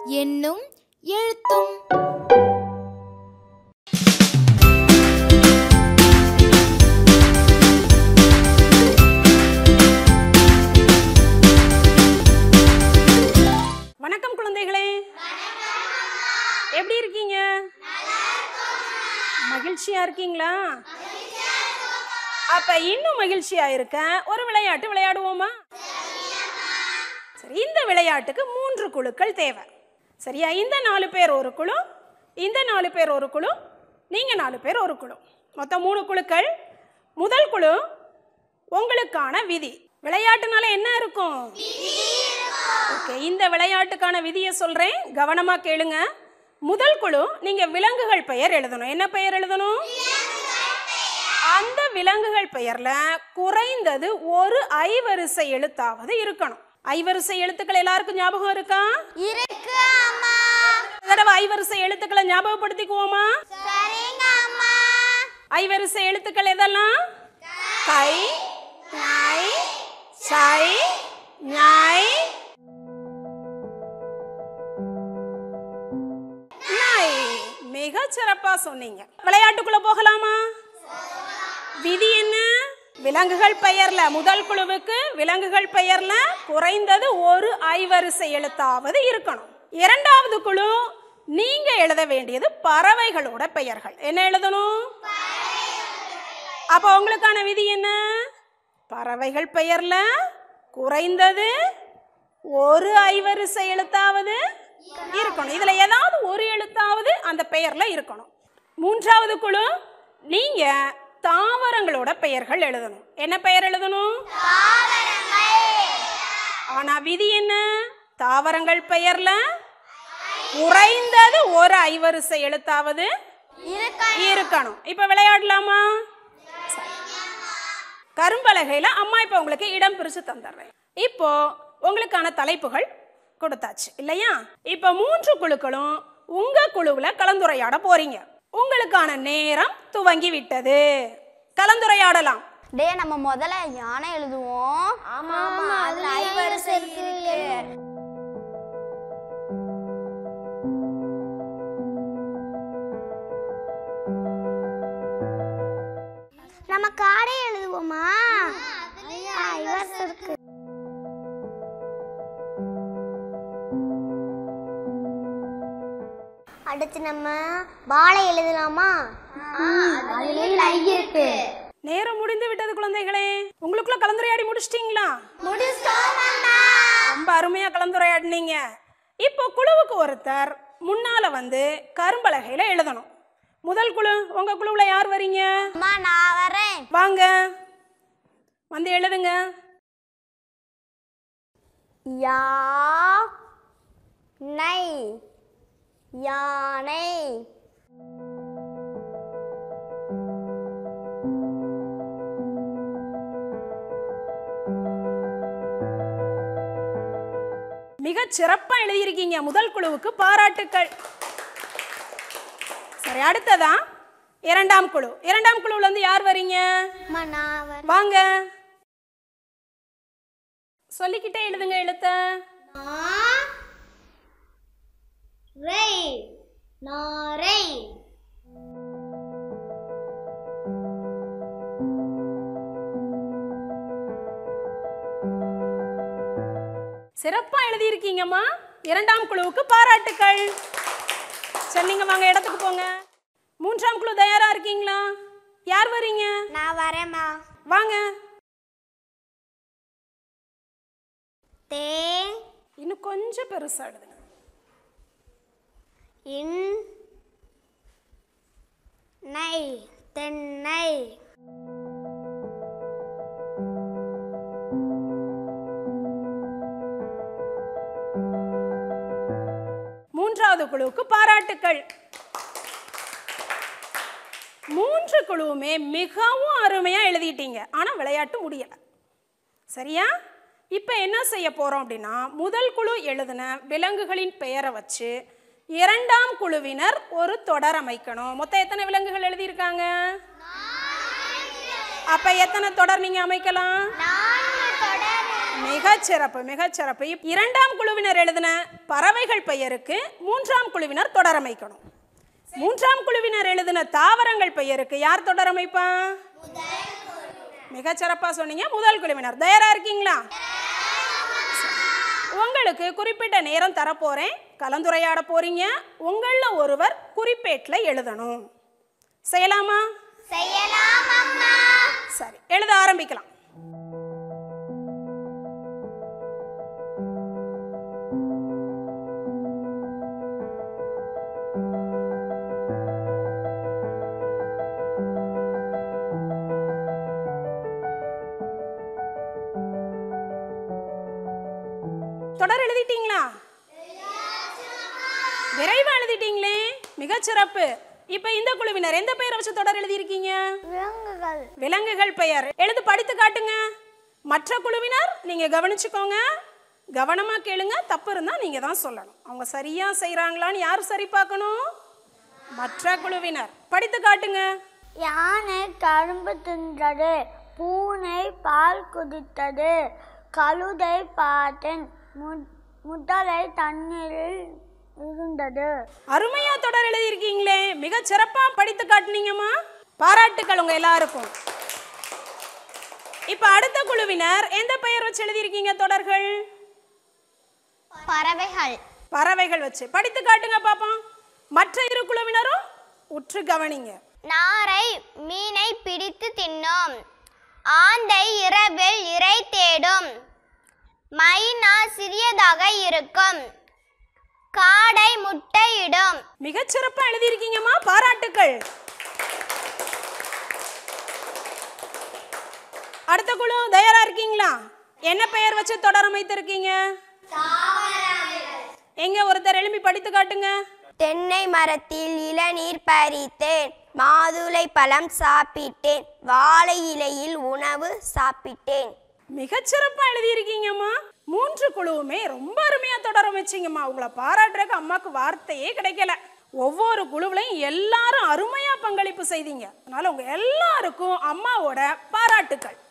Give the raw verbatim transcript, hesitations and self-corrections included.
என்னும் எழுத்தும். வணக்கம் குழந்தைகளே, எப்படி இருக்கீங்க? மகிழ்ச்சியா இருக்கீங்களா? அப்ப இன்னும் மகிழ்ச்சியா இருக்க ஒரு விளையாட்டு விளையாடுவோமா? சரி, இந்த விளையாட்டுக்கு மூன்று குழுக்கள் தேவை. சரியா? இந்த நாலு பேர் ஒரு குழு, இந்த நாலு பேர் ஒரு குழு, நீங்க நாலு பேர் ஒரு குழு, மொத்தம் மூணு குழுக்கள். முதல் குழு உங்களுக்கான விதி. விளையாட்டுனால என்ன இருக்கும்? ஓகே, இந்த விளையாட்டுக்கான விதியை சொல்றேன், கவனமா கேளுங்க. முதல் குழு நீங்க விலங்குகள் பெயர் எழுதணும். என்ன பெயர் எழுதணும்? அந்த விலங்குகள் பெயர்ல குறைந்தது ஒரு ஐவரிசை எழுத்தாவது இருக்கணும். ஐவரிசை எழுத்துக்கள் எல்லாருக்கும் ஞாபகம் இருக்கா? இருக்கு அம்மா. தடவை ஐவரிசை எழுத்துக்களை ஞாபகப்படுத்திக்குவோமா? சரிங்க அம்மா. ஐவரிசை எழுத்துக்கள் எதெல்லாம்? கை, நை, சை, ஞை, நை. மிக சிறப்பா சொன்னீங்க. விளையாட்டுக்குள்ள போகலாமா? விதி என்ன? விலங்குகள் பெயர்ல முதல் குழுவுக்கு விலங்குகள் பெயர்ல குறைந்தது ஒரு ஐவரிசை எழுத்தாவது இருக்கணும். இரண்டாவது குழு நீங்க எழுத வேண்டியது பறவைகளோட பெயர்கள். என்ன எழுதணும்? அப்ப உங்களுக்கான விதி என்ன? பறவைகள் பெயர்ல குறைந்தது ஒரு ஐவரிசை எழுத்தாவது இருக்கணும். இதுல ஏதாவது ஒரு எழுத்தாவது அந்த பெயர்ல இருக்கணும். மூன்றாவது குழு நீங்க தாவரங்களோட பெயர்கள் எழுதணும். என்ன பெயர் எழுதணும்? ஆனா விதி என்ன? தாவரங்கள் பெயர்ல குறைந்தது ஒரு ஐவரிசை எழுத்தாவது இருக்கணும். இப்ப விளையாடலாமா? கரும்பலகையில அம்மா இப்ப உங்களுக்கு இடம் பிரிச்சு தந்துடுறேன். இப்போ உங்களுக்கான தலைப்புகள் கொடுத்தாச்சு இல்லையா? இப்ப மூன்று குழுக்களும் உங்க குழுவுல கலந்துரையாட போறீங்க. உங்களுக்கான நேரம் துவங்கி விட்டது. கலந்துரையாடலாம். டே, நம்ம முதல்ல யானை எழுதுவோம். ஆமா ஆமா, அதுல ஐவரிசை இருக்கு. நம்ம காடை எழுதுவோமா? ஐவரிசை இருக்கு. அடுத்து நம்ம வாழை எழுதலாமா? நேரம் முடிந்து விட்டது குழந்தைகளே. உங்களுக்குள்ள கலந்துரையாடி முடிச்சிட்டீங்களா? ரொம்ப அருமையா கலந்துரையாடினீங்க. இப்போ குழுவுக்கு ஒருத்தர் முன்னால வந்து கரும்பலகையில எழுதணும். முதல் குழு உங்க குழுவுல யார் வரீங்க? நான் வரேன். வாங்க, வந்து எழுதுங்க. யா நை, யானை. மிக சிறப்பா எழுதியிருக்கீங்க. முதல் குழுவுக்கு பாராட்டுக்கள். சரி, அடுத்ததா இரண்டாம் குழு. இரண்டாம் குழுவுல இருந்து யார் வரீங்க? வாங்க, சொல்லிக்கிட்டே எழுதுங்க எழுத்த. நாரை. சிறப்பா எழுதியிருக்கீங்கம்மா. இரண்டாம் குழுவுக்கு பாராட்டுக்கள். சரி, நீங்க வாங்க, இடத்துக்கு போங்க. மூன்றாம் குழு தயாரா இருக்கீங்களா? யார் வரீங்க? நான் வரேம்மா. வாங்க. தே, இன்னும் கொஞ்சம் பெருசா எழுதுங்க. இன் நை, தென்னை. மூன்றாவது குழுவுக்கு பாராட்டுக்கள். மூன்று குழுவுமே மிகவும் அருமையா எழுதிட்டீங்க. ஆனா விளையாட்டு முடியல. சரியா? இப்ப என்ன செய்ய போறோம் அப்படின்னா, முதல் குழு எழுதின விலங்குகளின் பெயரை வச்சு இரண்டாம் குழுவினர் ஒரு தொடர் அமைக்கணும். மொத்தம் எத்தனை விலங்குகள் எழுதியிருக்காங்க? அப்ப எத்தனை தொடர் நீங்க அமைக்கலாம்? மிகச்சிறப்பு மிகச்சிறப்பு. இரண்டாம் குழுவினர் எழுதின பறவைகள் பெயருக்கு மூன்றாம் குழுவினர் தொடரமைக்கணும். மூன்றாம் குழுவினர் எழுதின தாவரங்கள் பெயருக்கு யார் தொடரமைப்பா? மிகச்சிறப்பா சொன்னீங்க. முதல் குழுவினர் தயாரா இருக்கீங்களா? உங்களுக்கு குறிப்பிட்ட நேரம் தரப்போறேன், கலந்துரையாட போறீங்க. உங்கள ஒருவர் குறிப்பேட்டில் எழுதணும். செய்யலாமா? செய்யலாம் அம்மா. சரி, எழுத ஆரம்பிக்கலாம். தொடர் எழுதிட்டீங்களா? விரைவா எழுதிட்டீங்களே, மிகச்சிறப்பு. இப்ப இந்த குழுவினர் எந்த பெயரை வச்சு தொடர் எழுதி இருக்கீங்க? விலங்குகள். விலங்குகள் பெயர் எழுது படித்து காட்டுங்க. மற்ற குழுவினர் நீங்க கவனிச்சுக்கோங்க, கவனமா கேளுங்க. தப்பு இருந்தா நீங்க தான் சொல்லணும். அவங்க சரியா செய்யறாங்களான்னு யார் சரி பார்க்கணும்? மற்ற குழுவினர். படித்து காட்டுங்க. யானை கரும்பு தின்றது, பூனை பால் குடித்தது, கழுதை பார்த்தேன், முதலை தண்ணீரில் இருந்தது. அருமையா தொடர் எழுதி இருக்கீங்களே, மிக சிறப்பா படித்து காட்டுனீங்கம்மா. பாராட்டுக்கள் உங்க எல்லாருக்கும். இப்ப அடுத்த குழுவினர் எந்த பெயர் வச்சு எழுதி இருக்கீங்க தொடர்கள்? பறவைகள். பறவைகள் வச்சு படித்து காட்டுங்க பாப்போம். மற்ற இரு குழுவினரும் உற்று கவனிங்க. நாரை மீனை பிடித்து தின்னும், ஆந்தை இரவில் இரை தேடும், மைனா சிறியதாக இருக்கும், காடை முட்டையிடும். மிகச்சிறப்பா எழுதி இருக்கீங்கம்மா, பாராட்டுக்கள். அடுத்த குழு தயாரா இருக்கீங்களா? என்ன பெயர் வச்சு தொடர் அமைத்திருக்கீங்க? எங்க ஒருத்தர் எழுப்பி படித்து காட்டுங்க. தென்னை மரத்தில் இளநீர் பறித்தேன், மாதுளை பழம் சாப்பிட்டேன், வாழை இலையில் உணவு சாப்பிட்டேன். மிகச்சிறப்பா எழுதி இருக்கீங்கம்மா. மூன்று குழுவுமே ரொம்ப அருமையா தொடர வச்சிங்கம்மா. உங்களை பாராட்டுறதுக்கு அம்மாக்கு வார்த்தையே கிடைக்கல. ஒவ்வொரு குழுவிலையும் எல்லாரும் அருமையா பங்களிப்பு செய்தீங்க. அதனால உங்க எல்லாருக்கும் அம்மாவோட பாராட்டுக்கள்.